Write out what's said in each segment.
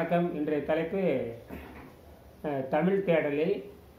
வணக்கம். இன்றைய தலைப்பு தமிழ் தேடலில்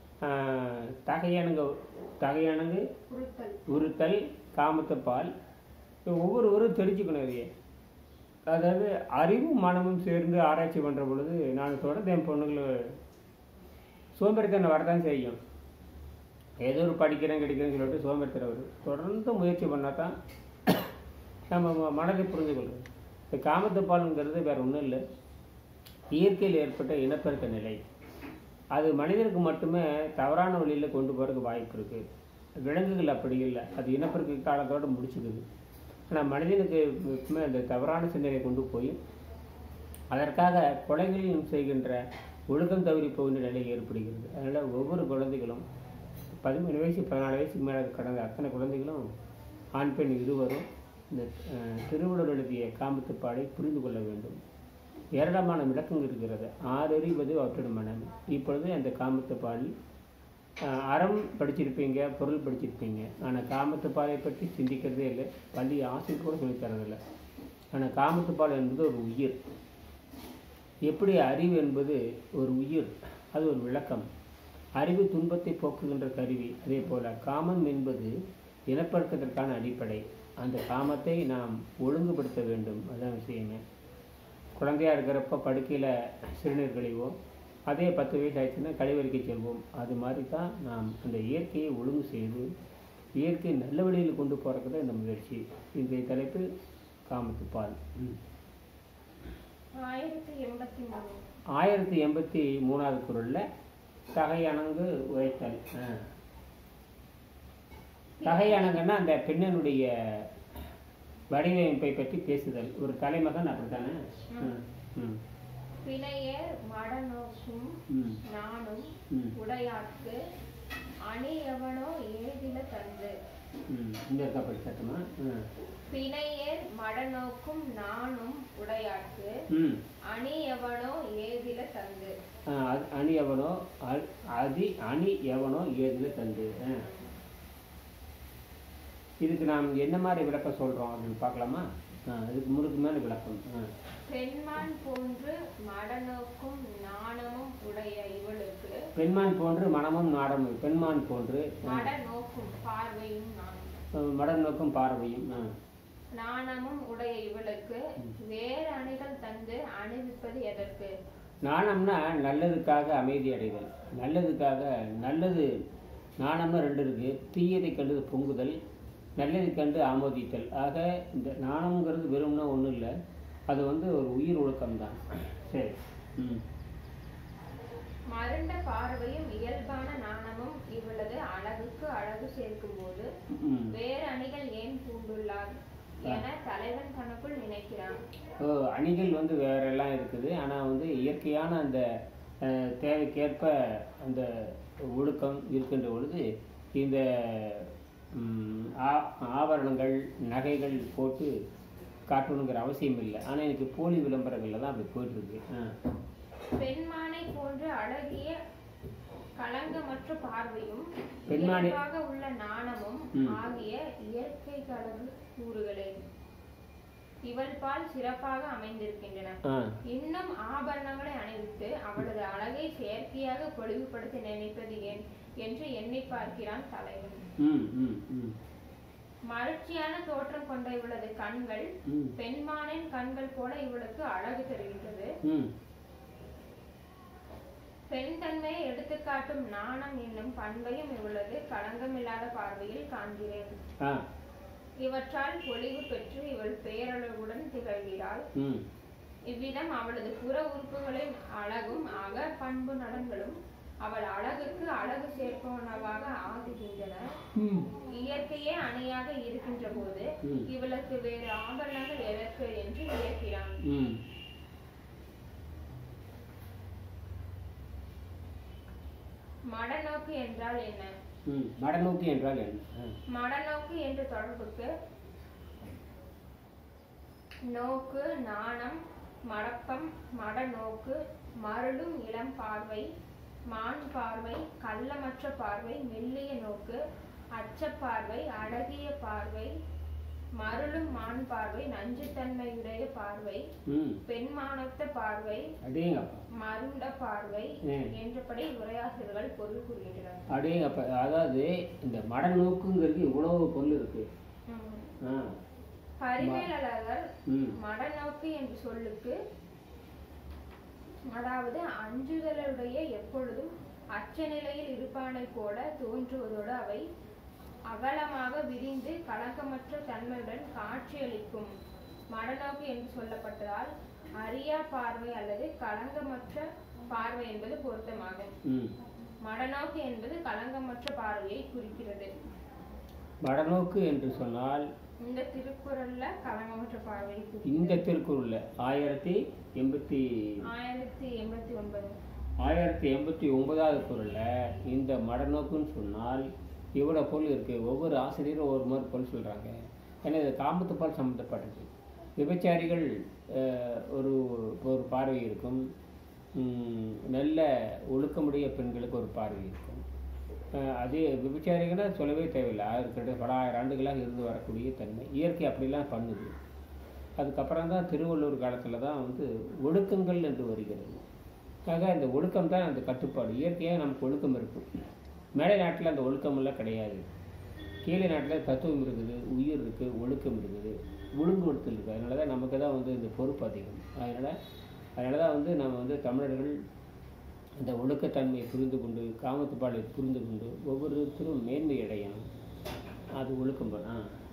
தகையணங்கு உறுத்தல் காமத்துப்பால். ஒவ்வொருவரும் தெரிஞ்சுக்கணும். இதையே அதாவது அறிவும் மனமும் சேர்ந்து ஆராய்ச்சி பண்ணுற பொழுது நான் தொடர்ந்து என் பொண்ணுகள் சோம்பேறித்தனம் வரதான் செய்யும். ஏதோ ஒரு படிக்கிறேன் கிடைக்கிறேன்னு சொல்லிட்டு சோம்பேறித்தனம் வரும். தொடர்ந்து முயற்சி பண்ணால் தான் நம்ம மனதை புரிந்து கொள்கிறோம். இந்த காமத்துப்பாலுங்கிறது வேறு ஒன்றும் இல்லை, இயற்கையில் ஏற்பட்ட இனப்பெருக்க நிலை. அது மனிதனுக்கு மட்டுமே தவறான வழியில் கொண்டு போகிறதுக்கு வாய்ப்பு இருக்குது. விலங்குகள் அப்படி இல்லை, அது இனப்பெருக்க காலத்தோடு முடிச்சுக்குது. ஆனால் மனிதனுக்கு எப்பவுமே அந்த தவறான சிந்தனையை கொண்டு போய் அதற்காக கொலைகளையும் செய்கின்ற ஒழுக்கம் தவறி போகின்ற நிலை ஏற்படுகிறது. அதனால் ஒவ்வொரு குழந்தைகளும் 13 வயசு 14 வயசுக்கு மேலே கடந்த அத்தனை குழந்தைகளும் ஆண் பெண் இருவரும் இந்த திருவள்ளுவர் எழுதிய காமத்துப்பாலை புரிந்து கொள்ள வேண்டும். ஏராளமான விளக்கங்கள் இருக்கிறது. ஆறறிவது அவற்றோட மனம். இப்பொழுது அந்த காமத்துப்பாலில் அறம் படிச்சிருப்பீங்க, பொருள் படிச்சிருப்பீங்க. ஆனால் காமத்துப்பாலை பற்றி சிந்திக்கிறதே இல்லை, பள்ளி ஆசிரியர் கூட சொல்லித்தரதில்லை. ஆனால் காமத்துப்பால் என்பது ஒரு உயிர். எப்படி அறிவு என்பது ஒரு உயிர், அது ஒரு விளக்கம். அறிவு துன்பத்தை போக்குகின்ற கருவி. அதே போல் காமம் என்பது இனப்பெருக்கத்திற்கான அடிப்படை. அந்த காமத்தை நாம் ஒழுங்குபடுத்த வேண்டும். அதுதான் விஷயமே. குழந்தையாக இருக்கிறப்ப படுக்கையில் சிறுநீர் கழிவோம், அதே 10 வயசு ஆயிடுச்சுன்னா கழிவறைக்கு செல்வோம். அது மாதிரி தான் நாம் அந்த இயற்கையை ஒழுங்கு செய்து இயற்கை நல்ல வழியில் கொண்டு போகிறதுக்கு தான் இந்த முயற்சி. இன்றைய தலைப்பு காமத்துப்பால். 1083வது குறளில் தகையணங்கு உரைத்தல். தகையணங்குன்னா அந்த பெண்ணினுடைய வடிவமைப்பை பற்றி பேசுதல். ஒரு தலைமகன் அப்படித்தானே. பிணையர் மடநோக்கும் நானும் உடையாட்கு அணியவனோ ஏதில தந்து. இந்த இருக்கா படிச்சமா? பிணையர் மடநோக்கும் நானும் உடையாட்கு அணியவனோ ஏதில தந்து. அணியவனோ அணி எவனோ ஏதில தந்து. இதுக்கு நாம் என்ன மாதிரி விளக்கம் சொல்கிறோம் அப்படின்னு பார்க்கலாமா? இதுக்கு முழுமையான விளக்கம். பெண்மான் போன்று மடநோக்கும் நாணமும் உடைய இவளுக்கு. பெண்மான் போன்று மனமும் நாடமும். பெண்மான் போன்று மடநோக்கும் பார்வையும் மடநோக்கும் பார்வையும் நாணமும் உடைய இவளுக்கு வேறு அணிகள் தந்து அணிவிப்பது எதற்கு? நாணம்னா நல்லதுக்காக அமைதி அடைதல். நல்லது நாணம்னா 2 இருக்கு. தீயதை கண்டு பொங்குதல், நல்லதை கண்டு ஆமோதித்தல். ஆக இந்த நாணம்ங்கிறது வெறும்னா ஒன்றும் இல்லை, அது ஒரு உயிர் ஒழுக்கம்தான். சரி. மருண்ட பார்வையும் இயல்பான நாணமும் இவளது அழகுக்கு அழகு சேர்க்கும் போது வேறு அணிகள் ஏன் பூண்டுள்ளார் என தலைவன் கணக்குள் நினைக்கிறான். அணிகள் வேறெல்லாம் இருக்குது. ஆனால் இயற்கையான அந்த தேவைக்கேற்ப அந்த ஒழுக்கம் இருக்கின்ற பொழுது இந்த ஆபரணங்கள் நகைகள் போட்டு காட்டணுங்கிற அவசியம் இல்லை. ஆனால் எனக்கு போலி விளம்பரங்கள்ல தான் அப்படி போயிட்டுருக்கு. பெண்மானை போன்று அழகிய களங்கமற்ற பார்வையும் இயல்பாக உள்ள நாணமும் ஆகிய இயற்கை கலவு கூறுகளே இவள் பால் சிறப்பாக அமைந்திருக்கின்றன. இன்னும் ஆபரணங்களை அணிவித்து அவளது அழகை செயற்கையாக பொலிவுபடுத்த நினைப்பது ஏன் என்று எண்ணி பார்க்கிறான் தலைவன். மகிழ்ச்சியான தோற்றம் கொண்ட இவளது கண்கள் பெண்மானின் கண்கள் போல இவளுக்கு அழகு தருகின்றது. பெண் தன்மையை எடுத்துக்காட்டும் நாணம் என்னும் பண்பையும் இவளது களங்கமில்லாத பார்வையில் காண்கிறேன். இவற்றால் பொலிவு பெற்று இவள் பேரழகுடன் திகழ்கிறாள். இவ்விதம் அவளது புற உறுப்புகளின் அழகும் அக பண்பு நலன்களும் அவள் அழகுக்கு அழகு சேர்ப்பவனவாக ஆகுகின்றன. இயற்கையே அணியாக இருக்கின்ற போது இவளுக்கு வேறு ஆபரணங்கள் எதற்கு என்று வியக்கிறான். மடநோக்கு என்றால் என்ன? மடநோக்கு என்றால் என்ன? மடநோக்கு என்ற தொடர்புக்கு நோக்கு, நாணம், மடப்பம், மடநோக்கு, மருளும் இளம் பார்வை, மான் பார்வை, கள்ளமற்ற பார்வை, மெல்லிய நோக்கு, அச்சப்பார்வை, அழகிய பார்வை, மருளும் மான் பார்வை, நஞ்சுத்தன்மையுடைய பார்வை, பெண்மானத்த பார்வை, மருண்ட பார்வை என்றபடி உரையாசிரியர்கள் பொருள் கூறுகின்றனர். அப்படியேங்கப்ப. அதாவது இந்த மடநோக்குங்கிறது இவ்வளவு பொருள் இருக்கு. பரிமேலழகர் மடநோக்கு என்று சொல்லுக்கு, அதாவது அஞ்சுதலுடைய எப்பொழுதும் அச்ச நிலையில் இருப்பானை போல தோன்றுவதோடு அவை அகலமாக விரிந்து கலக்கமற்ற தன்மையுடன் காட்சியளிக்கும் மடநோக்கு என்று சொல்லப்பட்டதால் அரியா பார்வை அல்லது களங்கமற்ற பார்வை என்பது பொருத்தமாகும். மடநோக்கு என்பது களங்கமற்ற பார்வையை குறிக்கிறது. மடநோக்கு என்று சொன்னால் இந்த திருக்குறள்ல களங்கமற்ற பார்வை, இந்த திருக்குறள்ல 1089வது குறள்ல இந்த மடநோக்குன்னு சொன்னால் இவ்வளோ பொருள் இருக்குது. ஒவ்வொரு ஆசிரியரும் ஒவ்வொரு மாதிரி பொருள் சொல்கிறாங்க. ஏன்னா இது காமத்துப்பால் சம்மந்தப்பட்டது. விபச்சாரிகள் ஒரு பார்வை இருக்கும், நல்ல ஒழுக்கமுடைய பெண்களுக்கு ஒரு பார்வை இருக்கும். அதே விபச்சாரிகள்னா சொல்லவே தேவையில்லை. கிட்ட பல ஆயிரம் ஆண்டுகளாக இருந்து வரக்கூடிய தன்மை இயற்கை அப்படிலாம் பண்ணுது. அதுக்கப்புறம் தான் திருவள்ளுவர் காலத்தில் தான் ஒழுக்கங்கள் என்று வருகிறது. ஆக இந்த ஒழுக்கம் தான் அந்த கட்டுப்பாடு. இயற்கையாக நமக்கு ஒழுக்கம் இருக்கும். மேலை நாட்டில் அந்த ஒழுக்கமெல்லாம் கிடையாது. கீழே நாட்டில் தத்துவம் இருக்குது, உயிர் இருக்குது, ஒழுக்கம் இருக்குது, ஒழுங்குபடுத்தல் இருக்குது. அதனால தான் நமக்கு தான் இந்த பொறுப்பு அதிகம். அதனால தான் நம்ம தமிழர்கள் அந்த ஒழுக்கத்தன்மையை புரிந்து கொண்டு, காமத்துப்பாலை புரிந்து கொண்டு ஒவ்வொருத்தரும் மேன்மை அடையணும். அது ஒழுக்கம் பண்ண.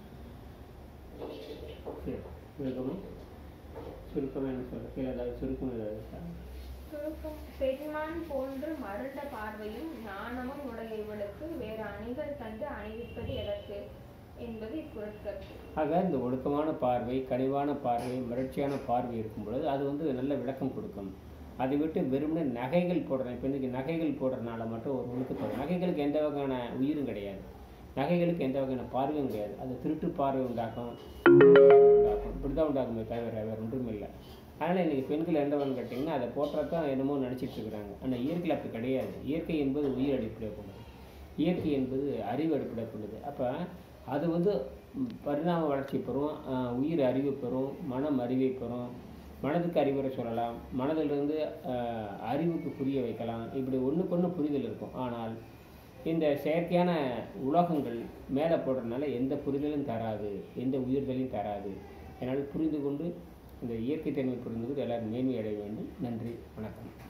சரி, சுருக்கமாக என்ன சொல்கிறேன், ஏதாவது சுருக்கம் ஏதாவது பெண்மான் போன்று மருண்ட பார்வையும் ஞானமும் உடைய இவளுக்கு வேறு அணிகள் கண்டு அணிவிப்பது எதற்கு என்பது இக்குறட்கருத்து. ஆக இந்த ஒழுக்கமான பார்வை, கனிவான பார்வை, மகிழ்ச்சியான பார்வை இருக்கும் பொழுது அது நல்ல விளக்கம் கொடுக்கும். அதை விட்டு வெறுமனே நகைகள் போடுறேன். இப்போ இன்றைக்கி நகைகள் போடுறதுனால மட்டும் ஒரு ஒழுக்கத்தோட, நகைகளுக்கு எந்த வகையான உயிரும் கிடையாது, நகைகளுக்கு எந்த வகையான பார்வையும் கிடையாது. அது திருட்டு பார்வை உண்டாக்கும், இப்படி தான் உண்டாக்குமே தவிர வேறு ஒன்றும் இல்லை. அதனால் இன்றைக்கி பெண்கள் என்னவன்னு கேட்டிங்கன்னா அதை போட்டுறதான் என்னமோ நினச்சிட்டு இருக்கிறாங்க. ஆனால் இயற்கையில் அப்படி கிடையாது. இயற்கை என்பது உயிர் அடிப்படை கொண்டது, இயற்கை என்பது அறிவு அடிப்படை கொண்டது. அப்போ அது பரிணாம வளர்ச்சி பெறும், உயிர் அறிவு பெறும், மனம் அறிவை பெறும், மனதுக்கு அறிவுரை சொல்லலாம், மனதிலிருந்து அறிவுக்கு புரிய வைக்கலாம். இப்படி ஒன்றுக்கொன்று புரிதல் இருக்கும். ஆனால் இந்த செயற்கையான உலோகங்கள் மேலே போடுறதுனால எந்த புரிதலும் தராது, எந்த உயிர்தலையும் தராது. அதனால் புரிந்து கொண்டு இந்த இயற்கை தன்மை புரிந்து கொண்டு எல்லோரும் மேன்மை அடைய வேண்டும். நன்றி, வணக்கம்.